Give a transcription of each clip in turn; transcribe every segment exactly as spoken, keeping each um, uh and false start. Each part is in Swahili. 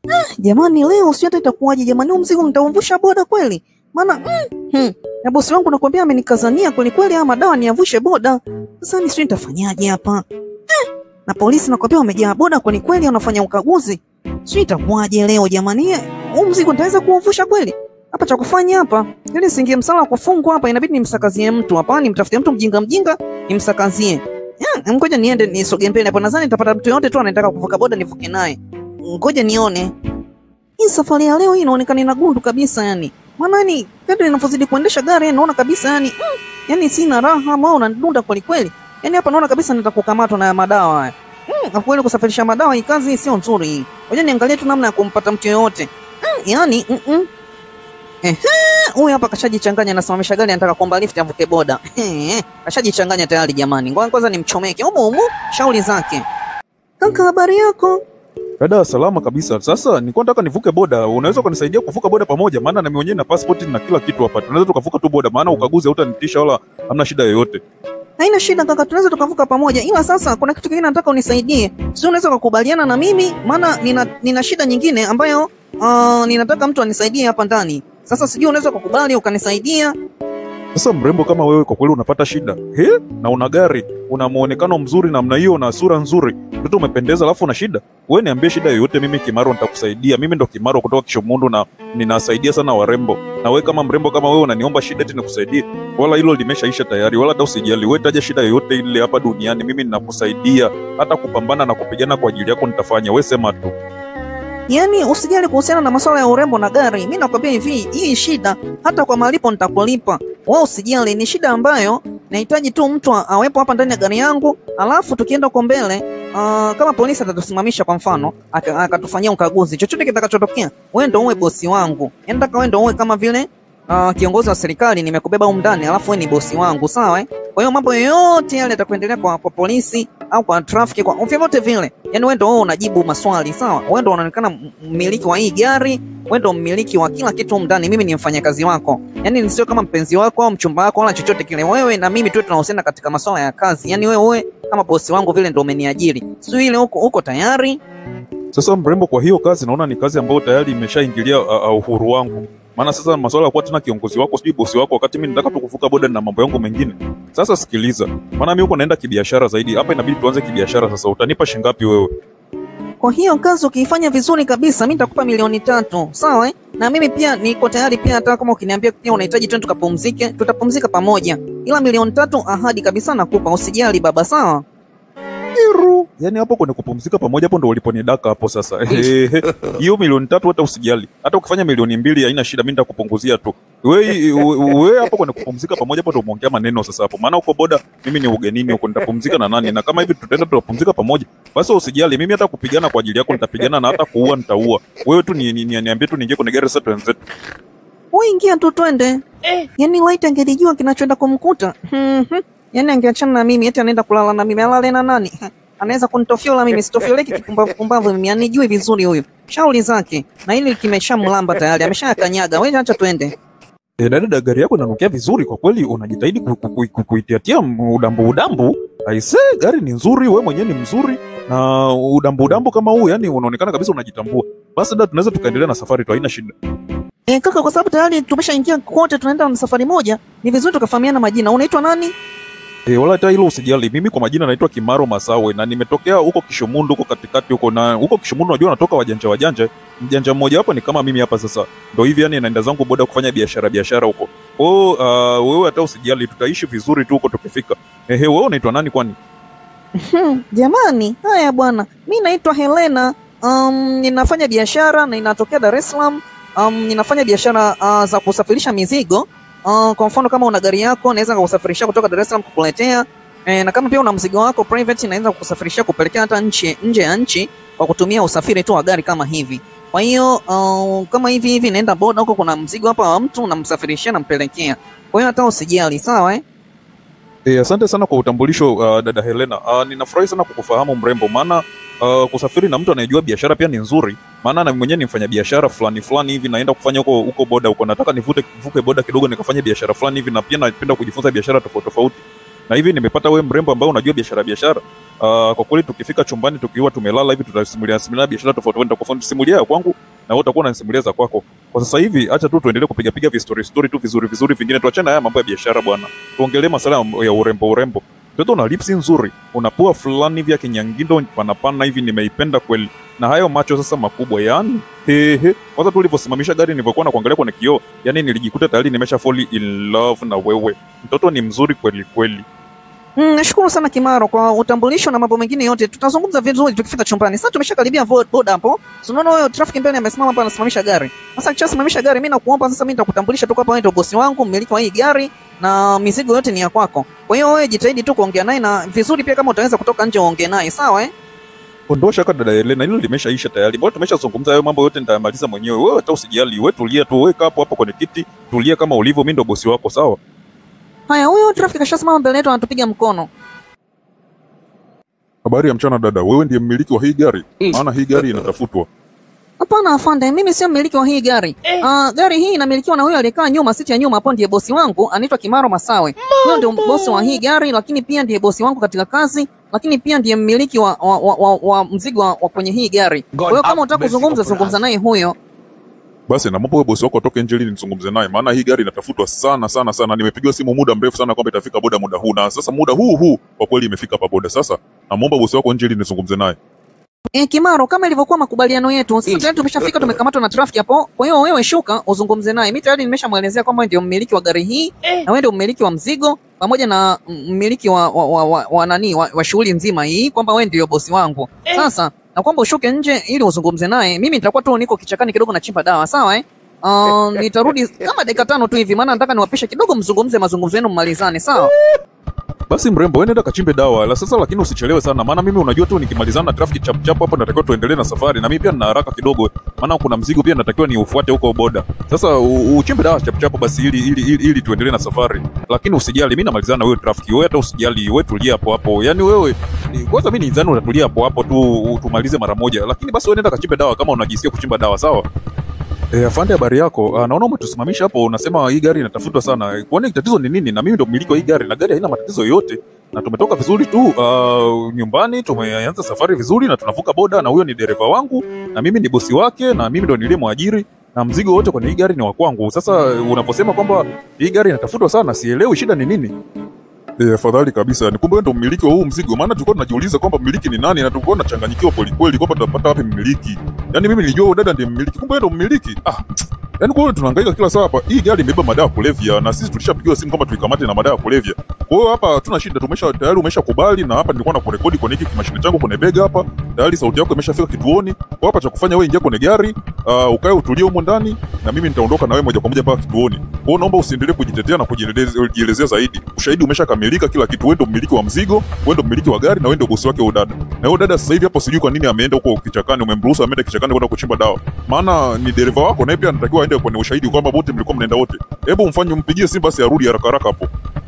Jamani leo sio hata itakuwaje jamani, huu mzigo nitauvusha boda kweli? Maana mm, hmm, na bosi wangu nakwambia amenikazania kweli kweli ama dawa niavushe boda. Sasa ni sio nitafanyaje hapa? Eh, na polisi nakwambia wamejaa boda kweli kweli wanafanya ukaguzi. Sio itakuwaje leo jamani? Huu mzigo nitaweza kuuvusha kweli? Hapa cha kufanya hapa, ili singie msala kufungwa hapa inabidi nimsakazie mtu hapa, nimtafutie mtu mjinga mjinga nimsakazie. Ya, ngoja niende nisoge mbele hapo, nadhani nitapata mtu yote tu anataka kuvuka boda nivuke naye. Ngoja nione. Hii safari ya leo hii inaonekana ina gundu kabisa yani. Maana ni kadri ninapozidi kuendesha gari naona kabisa yani, mm, yani sina raha, moyo unadunda kweli kweli. Yani hapa naona kabisa nitakukamatwa na madawa haya. Mm, kweli kusafirisha madawa hii kazi sio nzuri hii. Ngoja niangalie tu namna ya kumpata mtu yote. Mm, yani mm -mm. Ehe, huyu hapa kashajichanganya, nasimamisha gari anataka kuomba lift avuke boda. Ehe, kashajichanganya tayari jamani. Ngoja kwanza nimchomeke. Humu humu shauri zake. Kaka, habari yako? Dada, salama kabisa. Sasa nilikuwa nataka nivuke boda. Unaweza kunisaidia kuvuka boda pamoja? Maana na mimi mwenyewe na passport na kila kitu hapa. Tunaweza tukavuka tu boda, maana ukaguzi hautanitisha wala hamna shida yoyote. Haina shida kaka, tunaweza tukavuka pamoja. Ila sasa kuna kitu kingine nataka unisaidie. Sio unaweza kukubaliana na mimi? Maana nina nina shida nyingine ambayo uh, ninataka mtu anisaidie hapa ndani. Sasa sijui unaweza kukubali ukanisaidia? Sasa mrembo kama wewe kwa kweli unapata shida. He? Na una gari, una muonekano mzuri namna hiyo na sura nzuri. Mtoto umependeza alafu una shida. Wewe niambie shida yoyote, mimi Kimaro nitakusaidia. Mimi ndo Kimaro kutoka Kishomundu na ninasaidia sana warembo. Na wewe kama mrembo kama wewe unaniomba shida eti nikusaidie. Wala hilo limeshaisha tayari. Wala hata usijali. Wewe taja shida yoyote ile hapa duniani, mimi ninakusaidia. Hata kupambana na kupigana kwa ajili yako nitafanya. Wewe sema tu. Yaani usijali kuhusiana na masuala ya urembo na gari. Mimi nakwambia hivi, hii shida hata kwa malipo nitakulipa. Wewe usijali, ni shida ambayo nahitaji tu mtu awepo hapa ndani ya gari yangu, alafu tukienda huko mbele, uh, kama polisi atatusimamisha kwa mfano, akatufanyia ukaguzi, chochote kitakachotokea, wewe ndio uwe bosi wangu. Yaani nataka wewe ndio uwe kama vile uh, kiongozi wa serikali, nimekubeba huko ndani, alafu wewe ni bosi wangu, sawa eh? Kwa hiyo mambo yote yale yatakuendelea kwa, kwa polisi au kwa traffic, kwa vyovyote vile. Yaani wewe ndio wewe unajibu maswali, sawa? Wewe ndio unaonekana mmiliki wa hii gari, wewe ndio mmiliki wa kila kitu ndani, mimi ni mfanyakazi wako. Yaani sio kama mpenzi wako au mchumba wako wala chochote kile. Wewe na mimi tu tunahusiana katika masuala ya kazi. Yaani wewe wewe kama bosi wangu vile ndio umeniajiri. Sio ile huko uko tayari? Sasa mrembo, kwa hiyo kazi naona ni kazi ambayo tayari imeshaingilia uh, uhuru wangu. Maana sasa masuala ya kuwa tena kiongozi wako sijui bosi wako wakati mimi nataka tukuvuka boda na mambo yangu mengine. Sasa sikiliza. Maana mimi huko naenda kibiashara zaidi. Hapa inabidi tuanze kibiashara sasa. Utanipa shilingi ngapi wewe? Kwa hiyo kazi ukiifanya vizuri kabisa mimi nitakupa milioni tatu. Sawa eh? Na mimi pia niko tayari pia, hata kama ukiniambia pia unahitaji twende tukapumzike, tutapumzika pamoja. Ila milioni tatu ahadi kabisa nakupa, usijali baba, sawa? Iru. Yaani hapo kwenye kupumzika pamoja hapo ndo uliponidaka hapo sasa. Hiyo milioni tatu hata usijali. Hata ukifanya milioni mbili haina shida, mimi nitakupunguzia tu. Wewe wewe hapo kwenye kupumzika pamoja hapo ndo umeongea maneno sasa hapo. Maana uko boda, mimi ni ugenini huko, nitapumzika na nani? Na kama hivi tutaenda tutapumzika pamoja. Basi usijali, mimi hata kupigana kwa ajili yako nitapigana, na hata kuua nitaua. Wewe tu ni, ni, ni, niambie tu niingie kwenye gari sasa tuenze. Wewe ingia tu twende. Eh, yaani White angelijua kinachoenda kumkuta. Mhm. Yaani angeachana na mimi, eti anaenda kulala na mimi, alale na nani? Anaweza kunitofiola mimi, sitofioleki kipumbavu pumbavu mimi, anijui vizuri huyu. Shauri zake. Na hili kimeshamlamba tayari, ameshakanyaga. Wewe acha twende. Eh, dada, gari yako inanukia vizuri kwa kweli, unajitahidi kuitiatia udambu udambu. Aise, gari ni nzuri, wewe mwenyewe ni mzuri na udambu udambu kama huu, yani unaonekana kabisa unajitambua. Basi dada, tunaweza tukaendelea na safari tu, haina shida. Eh, kaka, kwa sababu tayari tumeshaingia kote, tunaenda na safari moja, ni vizuri tukafahamiana majina. Unaitwa nani? Eh, wala hata hilo usijali. Mimi kwa majina naitwa Kimaro Masawe na nimetokea huko Kishomundu huko katikati huko, na huko Kishomundu unajua natoka wajanja wajanja. Mjanja mmoja hapo ni kama mimi hapa sasa. Ndio hivi yani naenda zangu boda kufanya biashara biashara huko. Oh, uh, wewe hata usijali, tutaishi vizuri tu huko tukifika. Ehe, wewe unaitwa nani kwani? Jamani, haya bwana. Mimi naitwa Helena. Um, ninafanya biashara na ninatokea Dar es Salaam. Um, ninafanya biashara uh, za kusafirisha mizigo. Uh, kwa mfano kama una gari yako naweza kukusafirisha kutoka Dar es Salaam kukuletea. E, na kama pia una mzigo wako private naweza kukusafirisha kupelekea hata nje nje ya nchi kwa kutumia usafiri tu wa gari kama hivi. Kwa hiyo uh, kama hivi hivi naenda boda huko, kuna mzigo hapa wa mtu namsafirishia nampelekea. Kwa hiyo hata usijali, sawa eh? Eh, asante sana kwa utambulisho uh, dada Helena. Uh, ninafurahi sana kukufahamu mrembo, maana uh, kusafiri na mtu anayejua biashara pia ni nzuri. Maana na mwenyewe ni mfanya biashara fulani fulani hivi, naenda kufanya huko huko boda huko. Nataka nivute vuke boda kidogo nikafanye biashara fulani hivi, na pia napenda kujifunza biashara tofauti tofauti. Na hivi nimepata wewe mrembo ambao unajua biashara biashara. Uh, kwa kweli tukifika chumbani tukiwa tumelala hivi tutasimulia simulia biashara tofauti tofauti, nitakusimulia ya kwangu na wewe utakuwa unanisimulia za kwako. Kwa sasa hivi acha tu tuendelee kupiga piga story story tu vizuri vizuri, vingine tuachane haya mambo ya biashara bwana. Tuongelee masuala ya urembo urembo. Mtoto una lips nzuri, una pua fulani vya kinyangindo pana pana hivi, nimeipenda kweli. Na hayo macho sasa makubwa yani. Hehe. Kwanza tu ulivyosimamisha gari nilivyokuwa na kuangalia kwenye kioo, yani nilijikuta tayari nimesha fall in love na wewe. Mtoto ni mzuri kweli kweli. Mm, nashukuru sana Kimaro kwa utambulisho na mambo mengine yote. Tutazungumza vizuri tukifika chumbani. Sasa tumeshakaribia boda hapo. Unaona wewe traffic mbele amesimama hapa anasimamisha gari. Sasa akishasimamisha gari mimi nakuomba sasa mimi nitakutambulisha tu hapa, wewe ndio bosi wangu, mmiliki wa hii gari na mizigo yote ni ya kwako. Kwa hiyo wewe jitahidi tu kuongea naye na vizuri pia, kama utaweza kutoka nje uongee naye, sawa eh? Ondosha kaka dada Elena, hilo limeshaisha tayari. Mbona tumeshazungumza hayo mambo yote, nitamaliza mwenyewe. Wewe hata usijali, wewe tulia tu, wewe kaa hapo hapo kwenye kiti, tulia kama ulivyo, mimi ndo bosi wako, sawa? Haya, huyo traffic ashasimama mbele yetu anatupiga mkono. Habari ya mchana dada, wewe ndiye mmiliki wa hii gari? Maana hii gari inatafutwa. Hapana afande, mimi sio mmiliki wa hii gari. Eh. Uh, gari hii inamilikiwa na huyo aliyekaa nyuma, siti ya nyuma hapo, ndiye bosi wangu, anaitwa Kimaro Masawe. Huyo ndio bosi wa hii gari, lakini pia ndiye bosi wangu katika kazi, lakini pia ndiye mmiliki wa, wa, wa, wa, wa mzigo wa, wa kwenye hii gari. Kwa hiyo kama unataka kuzungumza, zungumza naye huyo. Basi na mambo bosi wako atoke nje ili nizungumze naye, maana hii gari inatafutwa sana sana sana. Nimepigiwa simu muda mrefu sana kwamba itafika boda muda huu, na sasa muda huu huu kwa kweli imefika hapa boda. Sasa namuomba bosi wako nje ili nizungumze naye. Eh, Kimaro, kama ilivyokuwa makubaliano yetu, sasa tayari tumeshafika, tumekamatwa na traffic hapo. Kwa hiyo wewe shuka uzungumze naye. Mimi tayari nimeshamuelezea kwamba ndio mmiliki wa gari hii na wewe ndio mmiliki wa mzigo pamoja na mmiliki wa wa, wa, wa, wa nani wa, wa shughuli nzima hii, kwamba wewe ndio bosi wangu. Sasa na kwamba ushuke nje ili uzungumze naye. Mimi nitakuwa tu niko kichakani kidogo nachimba dawa, sawa eh? Uh, nitarudi kama dakika tano tu hivi, maana nataka niwapishe kidogo mzungumze mazungumzo yenu mmalizane, sawa? Basi mrembo, wewe nenda kachimbe dawa la sasa, lakini usichelewe sana, maana mimi unajua tu nikimalizana na traffic chap chap hapo natakiwa tuendelee na safari, na mimi pia nina haraka kidogo, maana kuna mzigo pia natakiwa niufuate huko boda. Sasa uchimbe dawa chap chap basi ili ili, ili, ili tuendelee na safari, lakini usijali, mimi namalizana na wewe traffic. Wewe hata usijali, wewe tulia hapo hapo. Yaani wewe kwanza mimi nidhani unatulia hapo hapo tu tumalize mara moja, lakini basi wewe nenda kachimbe dawa kama unajisikia kuchimba dawa, sawa? Eh, afande, habari yako? Ah, naona umetusimamisha hapo, unasema hii gari inatafutwa sana. Kwani tatizo ni nini? Na mimi ndo mmiliki wa hii gari na gari haina matatizo yoyote. Na tumetoka vizuri tu uh, nyumbani, tumeanza safari vizuri na tunavuka boda, na huyo ni dereva wangu na mimi ni bosi wake na mimi ndo niliyemwajiri na mzigo wote kwenye hii gari ni wa kwangu. Sasa unaposema kwamba hii gari inatafutwa sana, sielewi shida ni nini? Eh, afadhali kabisa. Ni kumbe wewe ndo mmiliki wa huu mzigo, maana tulikuwa tunajiuliza kwamba mmiliki ni nani na tulikuwa tunachanganyikiwa kweli kweli kwamba tutapata wapi mmiliki. Yaani mimi nilijua huyo dada ndiye mmiliki, kumbe wewe ndo mmiliki. Ah. Yaani kwa hiyo tunahangaika kila saa hapa. Hii gari imebeba madawa kulevya na sisi tulishapigiwa simu kwamba tuikamate na madawa kulevya. Kwa hiyo hapa hatuna shida, tumesha tayari umeshakubali, na hapa nilikuwa na kurekodi kwenye hiki kimashine changu kwenye bega hapa. Tayari sauti yako imeshafika kituoni. Kwa hapa cha kufanya wewe ingia kwenye gari, uh, ukae utulie huko ndani na mimi nitaondoka na wewe moja kwa moja mpaka kituoni. Kwa hiyo naomba usiendelee kujitetea na kujielezea zaidi. Ushahidi umeshakamilika kila kitu. Wewe ndio mmiliki wa mzigo, wewe ndio mmiliki wa gari na wewe ndio bosi wake huyo dada. Na huyo dada sasa hivi hapo sijui kwa nini ameenda huko kichakani, umemruhusu ameenda kichakani kwenda kuchimba dawa. Maana ni dereva wako na pia anatakiwa aende kwenye ushahidi kwamba wote mlikuwa mnaenda wote. Hebu mfanye mpigie simu basi arudi haraka haraka hapo.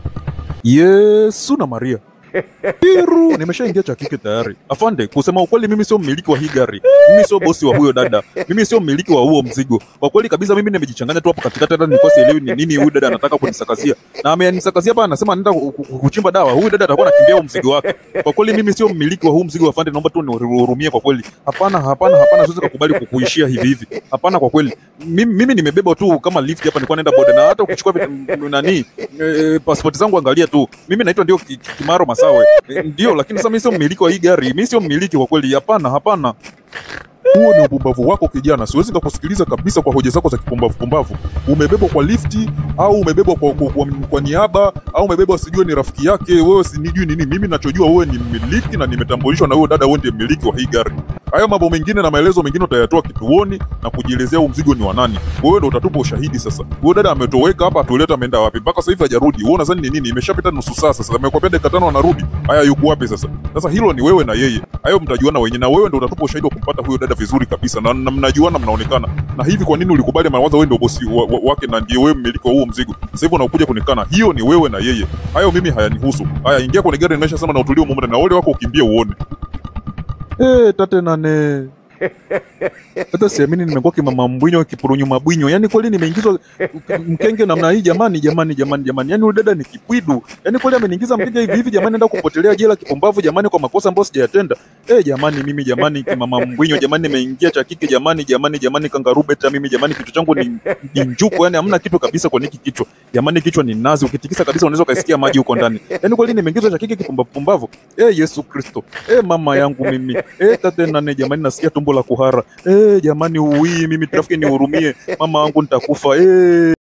Yesu na Maria. Piru, nimeshaingia cha kike tayari. Afande, kusema ukweli mimi sio mmiliki wa hii gari. Mimi sio bosi wa huyo dada. Mimi sio mmiliki wa huo mzigo. Kwa kweli kabisa mimi nimejichanganya tu hapo katikati, hata nilikuwa sielewi ni nini huyu dada anataka kunisakazia. Na amenisakazia hapa anasema anaenda kuchimba dawa. Huyu dada atakuwa anakimbia huo mzigo wake. Kwa kweli mimi sio mmiliki wa huu mzigo afande, naomba tu nihurumie kwa kweli. Hapana, hapana, hapana, siwezi kukubali kukuishia hivi hivi. Hapana kwa kweli. Mimi, mimi nimebeba tu kama lift hapa, nilikuwa naenda boda, na hata ukichukua nani e, passport zangu angalia tu. Mimi naitwa ndio Kimaro Masawe. E, ndio, lakini sasa mimi sio mmiliki wa hii gari. Mimi sio mmiliki kwa kweli. Hapana, hapana. Huo ni upumbavu wako kijana. Siwezi nikakusikiliza kabisa kwa hoja zako za kipumbavu pumbavu. Umebebwa kwa lifti au umebebwa kwa, kwa, kwa, kwa niaba au umebebwa sijui ni rafiki yake, wewe sinijui nini. Mimi ninachojua wewe ni mmiliki na nimetambulishwa na huyo dada, wewe ndiye mmiliki wa hii gari. Hayo mambo mengine na maelezo mengine utayatoa kituoni na kujielezea huu mzigo ni wa nani. Wewe ndio utatupa ushahidi sasa. Huyo dada ametoweka hapa, atuleta ameenda wapi? Mpaka sasa hivi hajarudi. Wewe unadhani ni nini? Imeshapita nusu saa sasa. Amekwambia dakika tano anarudi. Haya, yuko wapi sasa? Sasa hilo ni wewe na yeye. Hayo mtajuana wenyewe, na wewe ndio utatupa ushahidi wa kumpata huyo dada vizuri kabisa, na, na mnajuana mnaonekana. Na hivi kwa nini ulikubali mawazo wewe ndio bosi wa, wa, wake na ndiye wewe mmiliki wa huo mzigo? Sasa hivi unakuja kunikana. Hiyo ni wewe na yeye. Hayo mimi hayanihusu. Haya, ingia kwenye gari, nimeshasema na utulie muda na wale wako ukimbie uone. Eh, tate nane. Hata siamini nimekuwa kimama mbwinyo kipurunyu mabwinyo. Yaani kweli nimeingizwa mkenge namna hii jamani jamani jamani jamani. Yaani yule dada ni kipwidu. Yaani kweli ameniingiza mkenge hivi hivi jamani, naenda kupotelea jela kipumbavu jamani kwa makosa ambayo sijayatenda. Eh jamani mimi jamani kimama mbwinyo jamani, nimeingia cha kike jamani jamani jamani, kangaroo beta mimi jamani, kichwa changu ni, ni njuko, yaani hamna kitu kabisa kwa niki kichwa. Jamani kichwa ni nazi, ukitikisa kabisa unaweza kusikia maji huko ndani. Yaani kweli nimeingizwa cha kike kipumbavu pumbavu. Eh Yesu Kristo. Eh mama yangu mimi. Eh tate nane jamani, nasikia tumbo la kuhara. Eh jamani uwi mimi trafiki nihurumie, mama wangu nitakufa. Eh